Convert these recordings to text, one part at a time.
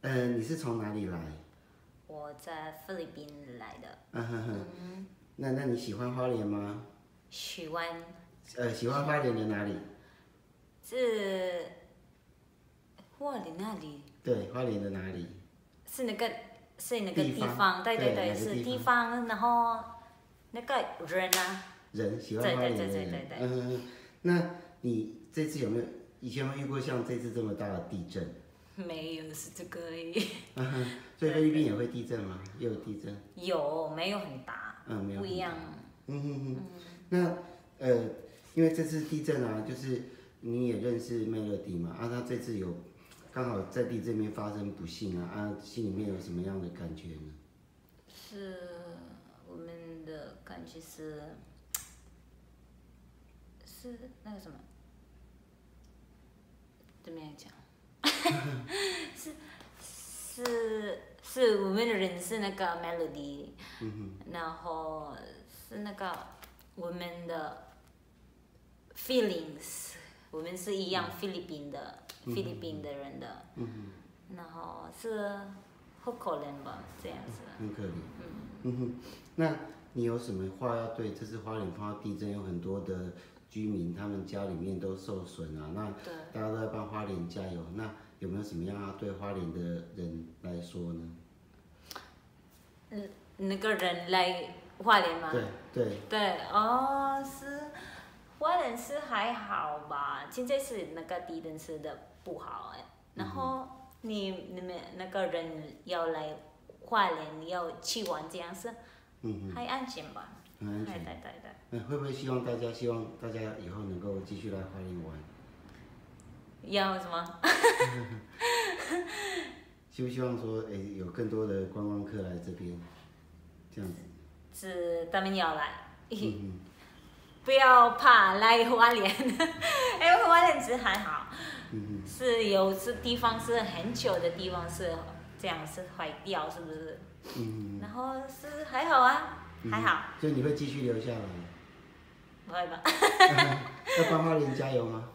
你是从哪里来？ 我在菲律宾来的。 嗯哼哼。那你喜欢花莲吗？ 喜欢。 喜欢花莲的哪里？ 是花莲那里？ 对，花莲的哪里？ 是那个地方，对，是地方，然后那个人啊。 人喜欢花莲的人。 对。 那你这次以前有没有遇过像这次这么大的地震？ 没有，是这个而已。 所以菲律宾也会地震吗？也有地震？ 有，没有很大。 没有很大。 不一样。 那因为这次地震啊，就是你也认识 Melody 嘛，他这次有刚好在地震面发生不幸啊，心里面有什么样的感觉呢？ 是我们的感觉是那个什么，怎么样讲？是我们的人是那个 Melody，然后是那个我们的 feelings， 我们是一样菲律宾的人的，然后是很可怜吧，这样子。 很可怜。那你有什么话要对这次花莲碰到地震，有很多的居民，他们家里面都受损啊，那大家都在帮花莲加油。那有没有什么样要对花莲的人来说呢？ 那个人来花莲吗？ 对。 是花莲是还好吧，现在是那个地震是的不好然后你们那个人要来花莲要去玩这样是，还安全吧？ 很安全。 对。 会不会希望大家以后能够继续来花莲玩？ 要什么？ 希不希望说，有更多的观光客来这边，这样子？ 是他们要来，不要怕来花莲，因为花莲是还好，是有地方是很久的地方是这样是坏掉，是不是？然后是还好啊，还好。 所以你会继续留下来？ 不会吧？ 要帮花莲加油吗？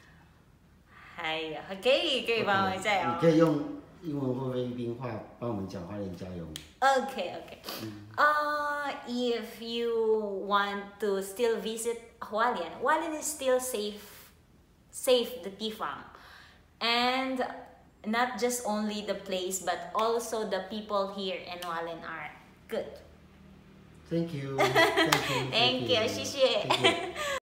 可以帮我加油。 你可以用英文或菲律宾话帮我们讲花莲加油。 Okay. If you want to still visit Hualien is still safe the地方, and not just only the place but also the people here in Hualien are good. Thank you. Thank you. 谢谢。